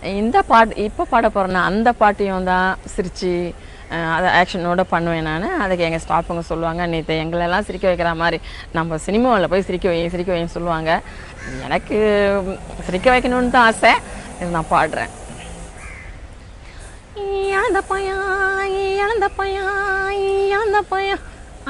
இந்த பாட்டு இப்போ பாட போகிறேன்னா அந்த பாட்டையும் தான் சிரித்து அதை ஆக்ஷனோட பண்ணுவேன் நான். அதுக்கு எங்கள் ஸ்டாஃபுங்க சொல்லுவாங்க, நேற்று எங்களெல்லாம் சிரிக்க வைக்கிற மாதிரி நம்ம சினிமாவில் போய் சிரிக்க வைன்னு சொல்லுவாங்க. எனக்கு சிரிக்க வைக்கணும்னு தான் ஆசை, நான் பாடுறேன். இழந்த பையன் இழந்த பையன் இழந்த பையன்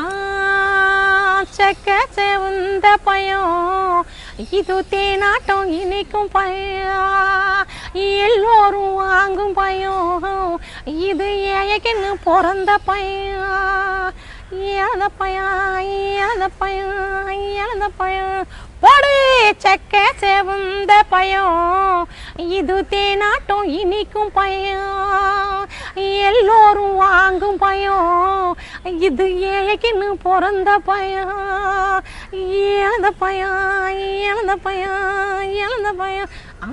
செக்க செவந்த பையன் இது தேனாட்டம் இனிக்கும் பையன் எல்லோரும் வாங்கும் பையன் இது ஏழைக்குன்னு பிறந்த பையன் இழந்த பையன் இழந்த பையன் இழந்த பையன் போடு செக்க செவந்த பையன் இது தேனாட்டம் இனிக்கும் பையன் எல்லோரும் வாங்கும் பையன் இது ஏழைக்குன்னு பிறந்த பையன் இழந்த பையன் இழந்த பையன் இழந்த பையன்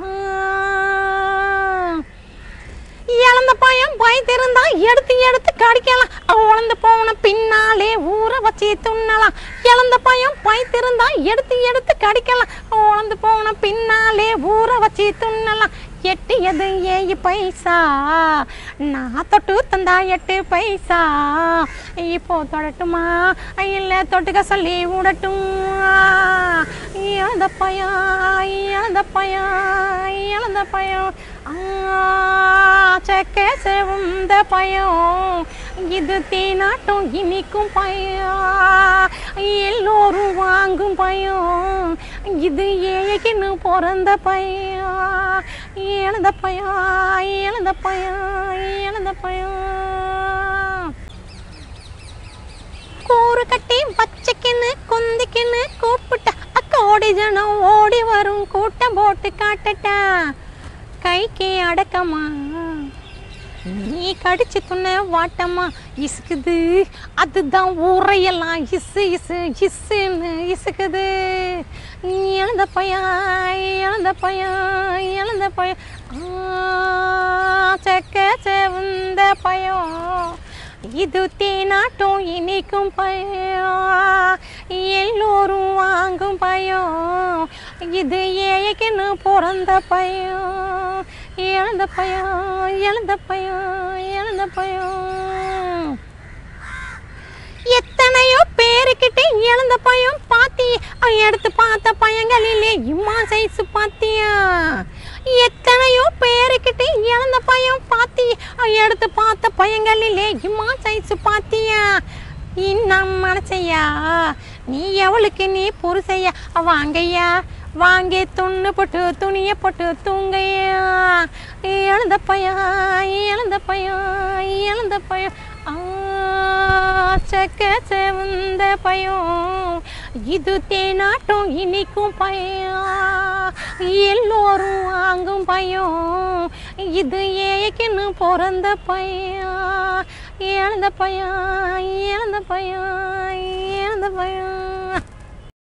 இழந்த பையன் பயத்திருந்தா எடுத்து எடுத்து கடிக்கலாம், உழந்து போன பின்னாலே ஊற வச்சு துண்ணலாம். இழந்த பையன் பயத்திருந்தா எடுத்து எடுத்து கடிக்கலாம், உழந்து போன பின்னாலே ஊற வச்சு துண்ணலாம். எட்டியது 7 பைசா நான் தொட்டு தந்தா 8 பைசா இப்போ தொடட்டுமா இல்லை தொட்டுக்க சொல்லி விடட்டும். இழந்த பையன் இழந்த பையன் இழந்த பையன் செக்க செவந்த பையன் இது தேனாட்டம் இனிக்கும் பையன் எல்லோரும் வாங்கும் பையன் இது ஏழைக்குன்னு பிறந்த பையன் இழந்த பையன் இழந்த பையன் இழந்த பையன் கூறு கட்டி பச்சைக்குன்னு குந்திக்குன்னு கூப்பிட்ட கோடி ஜனம் ஓடி வரும் கூட்டம் போட்டு காட்டட்டேன் கைக்கு அடக்கமா நீ கடிச்சு துண்ண வாட்டமா இசுக்குது அதுதான் ஊரையெல்லாம் இசு இசு இசுன்னு இசுக்குது. இழந்த பையன் இழந்த பையன் இழந்த பையன் செக்க செவந்த பையன் இது தேனாட்டம் இனிக்கும் பையன் எல்லோரும் வாங்கும் பையன் இது ஏழைக்குன்னு பிறந்த பையன் இழந்த பையன் இழந்த பையன் இழந்த பையன். எத்தனையோ பேருக்கிட்ட இழந்த பையன் பாத்தியா, எடுத்து பார்த்த பையன்களிலே இம்மா சைஸ் பாத்தியா. எத்தனையோ பேருக்கிட்ட இழந்த பையன் பாத்தியா, எடுத்து பார்த்த பையன்களிலே இம்மா சைஸ் பாத்தியா. இன்னும் மனசையா நீ எவளுக்கு நீ புருஷையா வாங்கையா வாங்கி துண்ணு போட்டு துணியை போட்டு தூங்கையா. இழந்த பையன் இழந்த பையன் இழந்த பையன் செக்க செவந்த பையன் இது தேனாட்டம் இனிக்கும் பையன் எல்லோரும் வாங்கும் பையன் இது ஏழைக்குன்னு பிறந்த பையன் இழந்த பையன் இழந்த பையன் இழந்த பையன்.